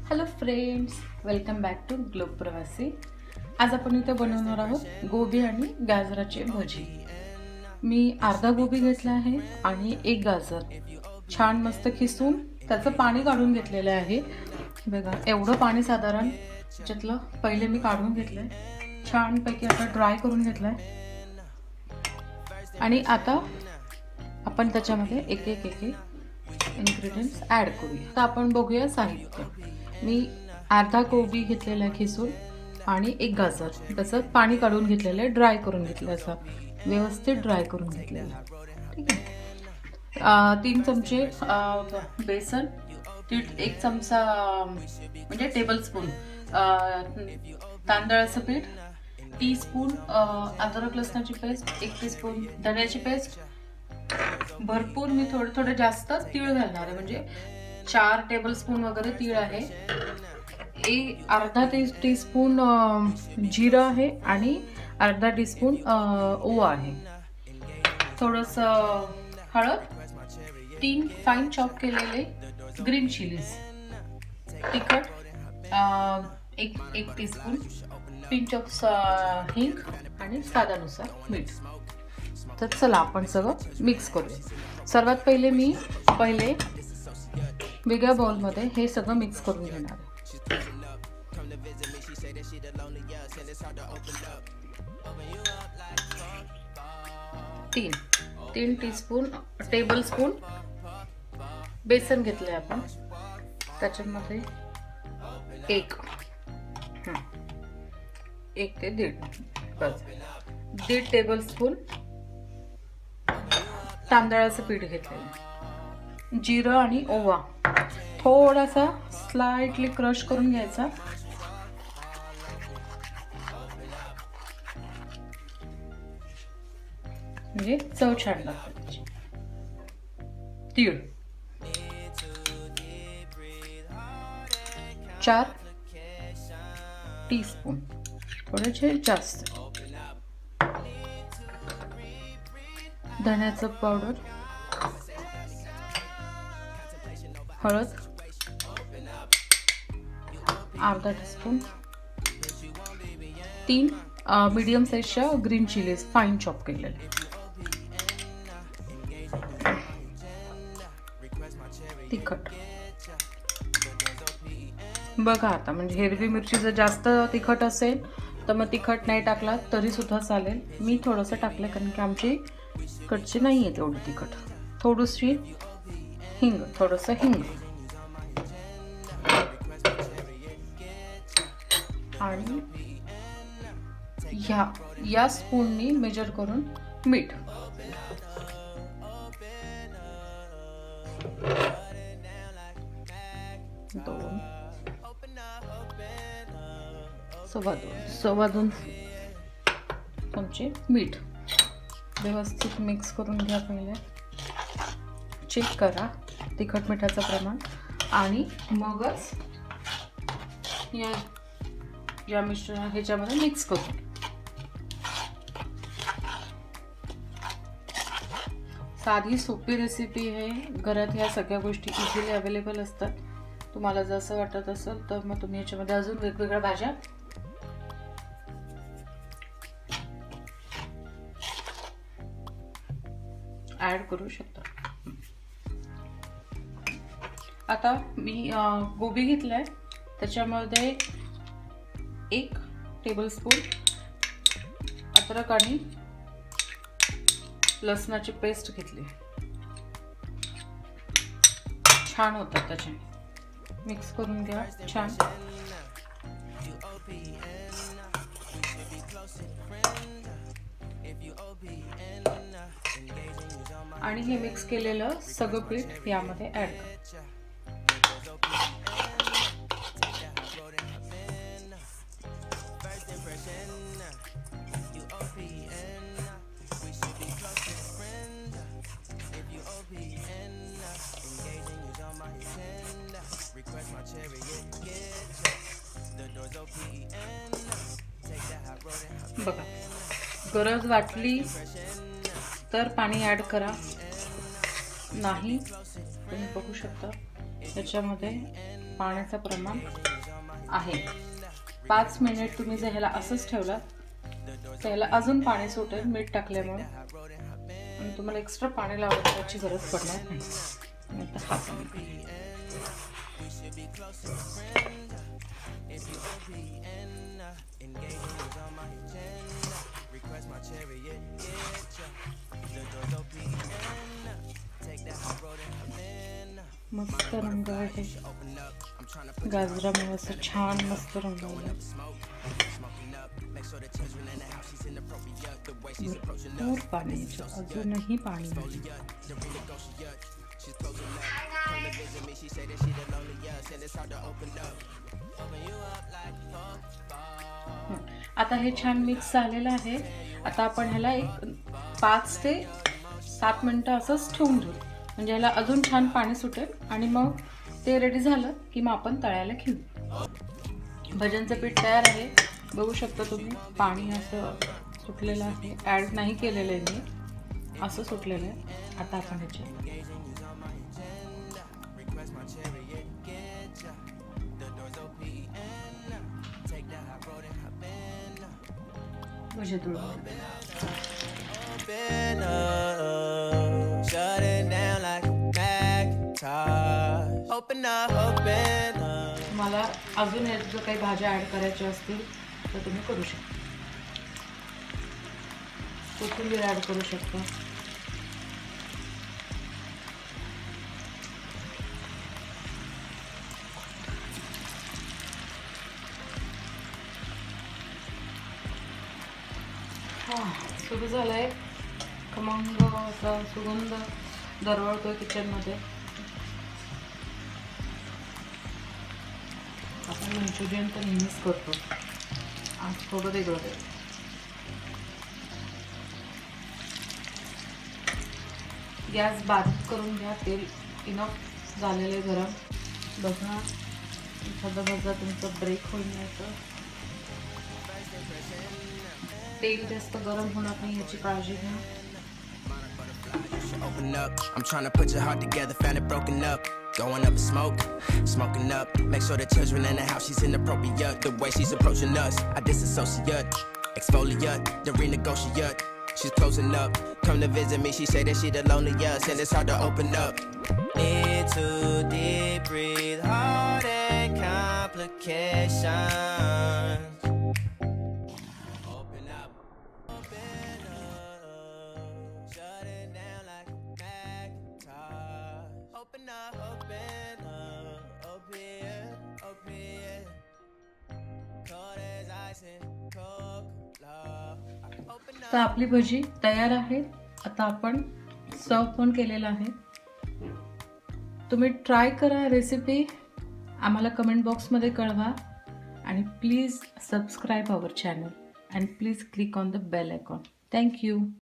Hello friends, welcome back to Globe Pravasi. आज आपण इथे बनवणार आहोत गोबी आणि गाजराची भजी। मी अर्धा गोबी घेतला आहे आणि एक गाजर छान मस्त खिसून त्याचं पाणी काढून घेतलेलं आहे। बघा, एवढं पाणी साधारण त्यातलं पहिले मी काढून घेतलंय, छान पैकी आता ड्राय करून घेतलंय। आणि आता आपण त्याच्यामध्ये एक एक इन्ग्रेडियंट्स ॲड करूया। तर आपण बघूया साहित्य। मी अर्धा गोबी घेतलेला आहे खिसून आणि एक गाजर त्याचं पाणी काढून घेतलेलं आहे, ड्राय करून घेतलं, असं व्यवस्थित ड्राय करून घेतलेलं आहे। ठीक आहे। 3 चमचे बेसन, 1 चमचा म्हणजे टेबलस्पून तांदळाचं पीठ, टीस्पून अद्रक लसणाची पेस्ट, 1 टीस्पून धण्याची पेस्ट, भरपूर मी थोडं जास्त तीळ घालणार आहे, म्हणजे 4 टेबलस्पून वगैरे तीळ आहे, अर्धा टीस्पून जिरं आहे आणि अर्धा टीस्पून ओवा आहे, थोडंसं हळद, 3 फाईन चॉप केलेले ग्रीन चिलीज, तिखट, एक टीस्पून, पिंच ऑफ हिंग आणि स्वादानुसार मीठ। तर चला आपण सगळं मिक्स करूया। सर्वात पहिले मी वेगळ्या बाउलमध्ये हे सगळं मिक्स करून घेणार आहे। 3 टेबलस्पून बेसन घेतलंय आपण, त्याच्यामध्ये 1 ते 1.5 टेबलस्पून तांदळाचं पीठ घेतलेलं, जिरं आणि ओवा थोडासा स्लाइटली क्रश करून घ्यायचा, म्हणजे चव छान लागते। तीळ 4 टीस्पून, थोडेसे जास्त, धण्याचं पावडर, हळद अर्धा टीस्पून, 3 मीडियम साइजच्या ग्रीन चिलीज फाईन चॉप केलेले, तिखट। बघा आता, म्हणजे हिरवी मिरची जर जास्त तिखट असेल तर मग तिखट नाही टाकला तरी सुद्धा चालेल, मी थोडंसं टाकलं कारण की आमची कडची नाही आहे तेवढी तिखट। थोडीशी हिंग, थोडंसं हिंग आणि या स्पूननी मेजर करून मीठ, सव्वा दोन चमचे मीठ व्यवस्थित मिक्स करून घ्या। पहिले चेक करा तिखट मिठाचं प्रमाण आणि मगच या मिश्रण ह्याच्यामध्ये मिक्स करू। साधी सोपी रेसिपी आहे, घरात ह्या सगळ्या गोष्टी इझिली अवेलेबल असतात। तुम्हाला जसं वाटत असेल तर मग तुम्ही याच्यामध्ये अजून वेगवेगळ्या भाज्या ऍड करू शकता। आता मी गोबी घेतलाय, त्याच्यामध्ये 1 टेबलस्पून अद्रक आणि लसणाची पेस्ट घेतली, छान होतात त्याचे, मिक्स करून घ्या छान। आणि हे मिक्स केलेलं सगळं पीठ यामध्ये ऍड करा। बघा, गरज वाटली तर पाणी ऍड करा, नाही तुम्ही बघू शकता याच्यामध्ये पाण्याचं प्रमाण आहे. 5 मिनिट तुम्ही जर ह्याला असंच ठेवलं तर ह्याला अजून पाणी सुटेल मीठ टाकल्यामुळे, आणि तुम्हाला एक्स्ट्रा पाणी लावायची गरज पडणार नाही. आता हा मस्त रंग आहे. गाजरामुळे असं छान मस्त रंग आला. भरपूर पाणी, अजूनही पाणी. आता हे छान मिक्स झालेलं आहे. आता आपण ह्याला एक 5 ते 7 मिनिटं असंच ठेवून देऊ, म्हणजे ह्याला अजून छान पाणी सुटेल आणि मग ते रेडी झालं की मग आपण तळायला घेऊ. भज्यांचं पीठ तयार आहे. बघू शकता तुम्ही, पाणी असं सुटलेलं आहे. ॲड नाही केलेलं आहे मी, असं सुटलेलं आहे. आता आपण ह्याचे भजे तळून मला अजून यात जर काही भाज्या ॲड करायच्या असतील तर तुम्ही करू शकता. कोथिंबीर ॲड करू शकता. सुरू झालंय. खमंग असा सुगंध दरवळतोय किचनमध्ये. आपण मंचुरियन तर नेहमीच करतो, आज थोडं वेगळं आहे. गॅस बारीक करून घ्या. तेल इनफ झालेलं आहे गरम. बघा, एखादा भजा तुमचा ब्रेक होईल नाही तर. तेल जास्त गरम होणार नाही याची काळजी घ्या. Open up, I'm trying to put your heart together, found it broken up. Going up in smoke, smoking up. Make sure the children in the house, she's inappropriate. The way she's approaching us, I disassociate. Exfoliate, the renegotiate. She's closing up, come to visit me. She say that she the loneliest, and it's hard to open up. Need to deep breathe, heart and complications. तर आपली भजी तयार आहे. आता आपण सर्व पण केलेलं आहे. तुम्ही ट्राय करा रेसिपी, आम्हाला कमेंट बॉक्समध्ये कळवा, आणि please subscribe our channel and please click on the bell icon. Thank you.